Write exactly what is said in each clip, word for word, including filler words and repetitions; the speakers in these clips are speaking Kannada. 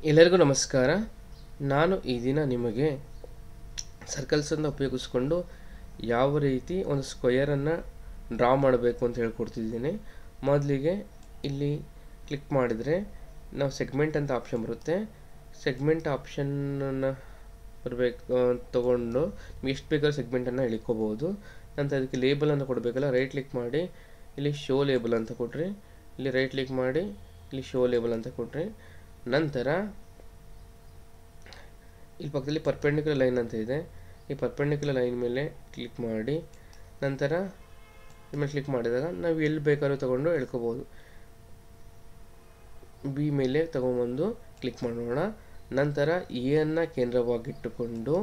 ಎಲ್ಲರಿಗೂ ನಮಸ್ಕಾರ. ನಾನು ಈ ದಿನ ನಿಮಗೆ ಸರ್ಕಲ್ಸನ್ನು ಉಪಯೋಗಿಸ್ಕೊಂಡು ಯಾವ ರೀತಿ ಒಂದು ಸ್ಕ್ವಯರನ್ನು ಡ್ರಾ ಮಾಡಬೇಕು ಅಂತ ಹೇಳ್ಕೊಡ್ತಿದ್ದೀನಿ. ಮೊದಲಿಗೆ ಇಲ್ಲಿ ಕ್ಲಿಕ್ ಮಾಡಿದರೆ ನಾವು ಸೆಗ್ಮೆಂಟ್ ಅಂತ ಆಪ್ಷನ್ ಬರುತ್ತೆ. ಸೆಗ್ಮೆಂಟ್ ಆಪ್ಷನನ್ನು ಬರಬೇಕು ತೊಗೊಂಡು ನೀವು ಎಷ್ಟು ಬೇಕಾದ್ರೂ ಸೆಗ್ಮೆಂಟನ್ನು ಎಳ್ಕೋಬೋದು. ನಂತರ ಅದಕ್ಕೆ ಲೇಬಲನ್ನು ಕೊಡಬೇಕಲ್ಲ, ರೈಟ್ ಕ್ಲಿಕ್ ಮಾಡಿ ಇಲ್ಲಿ ಶೋ ಲೇಬಲ್ ಅಂತ ಕೊಡ್ರಿ. ಇಲ್ಲಿ ರೈಟ್ ಕ್ಲಿಕ್ ಮಾಡಿ ಇಲ್ಲಿ ಶೋ ಲೇಬಲ್ ಅಂತ ಕೊಡ್ರಿ. ನಂತರ ಇಲ್ಲಿ ಪಕ್ಕದಲ್ಲಿ ಪರ್ಪೆಂಡಿಕ್ಯುಲರ್ ಲೈನ್ ಅಂತ ಇದೆ. ಈ ಪರ್ಪೆಂಡಿಕ್ಯುಲರ್ ಲೈನ್ ಮೇಲೆ ಕ್ಲಿಕ್ ಮಾಡಿ ನಂತರ ಮೇಲೆ ಕ್ಲಿಕ್ ಮಾಡಿದಾಗ ನಾವು ಎಲ್ಲಿ ಬೇಕಾದ್ರೂ ತಗೊಂಡು ಎಳ್ಕೋಬೋದು. ಬಿ ಮೇಲೆ ತಗೊಂಬಂದು ಕ್ಲಿಕ್ ಮಾಡೋಣ. ನಂತರ ಎ ಅನ್ನು ಕೇಂದ್ರವಾಗಿಟ್ಟುಕೊಂಡು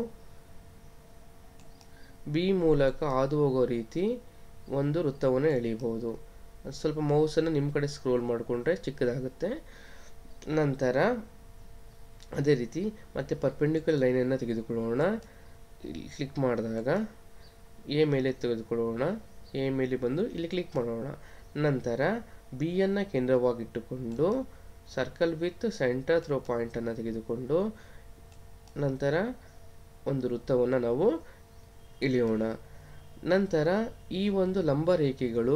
ಬಿ ಮೂಲಕ ಹಾದು ಹೋಗೋ ರೀತಿ ಒಂದು ವೃತ್ತವನ್ನು ಎಳಿಬೋದು. ಸ್ವಲ್ಪ ಮೌಸನ್ನು ನಿಮ್ಮ ಕಡೆ ಸ್ಕ್ರೋಲ್ ಮಾಡಿಕೊಂಡ್ರೆ ಚಿಕ್ಕದಾಗುತ್ತೆ. ನಂತರ ಅದೇ ರೀತಿ ಮತ್ತೆ ಪರ್ಪೆಂಡಿಕ್ಯುಲರ್ ಲೈನನ್ನು ತೆಗೆದುಕೊಳ್ಳೋಣ. ಇಲ್ಲಿ ಕ್ಲಿಕ್ ಮಾಡಿದಾಗ ಎ ಮೇಲೆ ತೆಗೆದುಕೊಳ್ಳೋಣ. ಎ ಮೇಲೆ ಬಂದು ಇಲ್ಲಿ ಕ್ಲಿಕ್ ಮಾಡೋಣ. ನಂತರ ಬಿ ಅನ್ನು ಕೇಂದ್ರವಾಗಿಟ್ಟುಕೊಂಡು ಸರ್ಕಲ್ ವಿತ್ ಸೆಂಟರ್ ಥ್ರೋ ಪಾಯಿಂಟನ್ನು ತೆಗೆದುಕೊಂಡು ನಂತರ ಒಂದು ವೃತ್ತವನ್ನು ನಾವು ಎಳೆಯೋಣ. ನಂತರ ಈ ಒಂದು ಲಂಬ ರೇಖೆಗಳು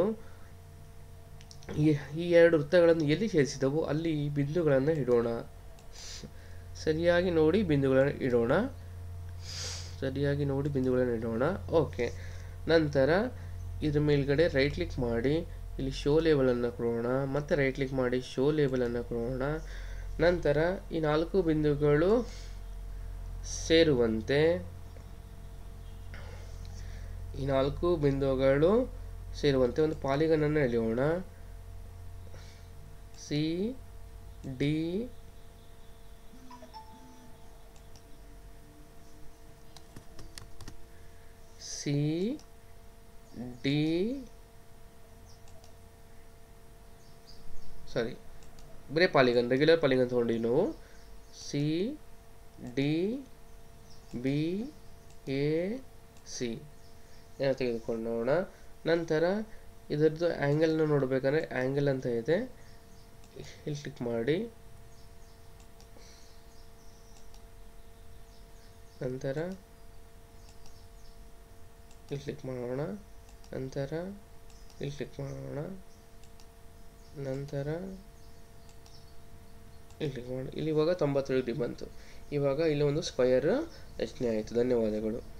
ಈ ಎರಡು ವೃತ್ತಗಳನ್ನು ಎಲ್ಲಿ ಸೇರಿಸಿದವು ಅಲ್ಲಿ ಈ ಬಿಂದುಗಳನ್ನು ಇಡೋಣ. ಸರಿಯಾಗಿ ನೋಡಿ ಬಿಂದುಗಳನ್ನು ಇಡೋಣ ಸರಿಯಾಗಿ ನೋಡಿ ಬಿಂದುಗಳನ್ನು ಇಡೋಣ ಓಕೆ. ನಂತರ ಇದ್ರ ಮೇಲ್ಗಡೆ ರೈಟ್ ಕ್ಲಿಕ್ ಮಾಡಿ ಇಲ್ಲಿ ಶೋ ಲೇಬಲನ್ನು ಕೊಡೋಣ. ಮತ್ತೆ ರೈಟ್ ಕ್ಲಿಕ್ ಮಾಡಿ ಶೋ ಲೇಬಲನ್ನು ಕೊಡೋಣ. ನಂತರ ಈ ನಾಲ್ಕು ಬಿಂದುಗಳು ಸೇರುವಂತೆ ಈ ನಾಲ್ಕು ಬಿಂದುಗಳು ಸೇರುವಂತೆ ಒಂದು ಪಾಲಿಗನನ್ನು ಎಳೆಯೋಣ. C D C D sorry ಬರೀ ಪಾಲಿಗನ್ ರೆಗ್ಯುಲರ್ ಪಾಲಿಗನ್ ತೊಗೊಂಡು ನಾವು C D B A C ತೆಗೆದುಕೊಳ್ಳೋಣ. ನಂತರ ಇದರದ್ದು ಆ್ಯಂಗಲ್ನ ನೋಡಬೇಕಂದ್ರೆ ಆ್ಯಂಗಲ್ ಅಂತ ಇದೆ. ಇಲ್ಲಿ ಕ್ಲಿಕ್ ಮಾಡಿ ನಂತರ ಇಲ್ಲಿ ಕ್ಲಿಕ್ ಮಾಡೋಣ. ನಂತರ ಇಲ್ಲಿ ಕ್ಲಿಕ್ ಮಾಡೋಣ. ನಂತರ ಇಲ್ಲಿ ಕ್ಲಿಕ್ ಮಾಡಿ ಇಲ್ಲಿ ಇವಾಗ ತೊಂಬತ್ತು ಡಿಗ್ರಿ ಬಂತು. ಇವಾಗ ಇಲ್ಲಿ ಒಂದು ಸ್ಕ್ವಯರ್ ರಚನೆ ಆಯಿತು. ಧನ್ಯವಾದಗಳು.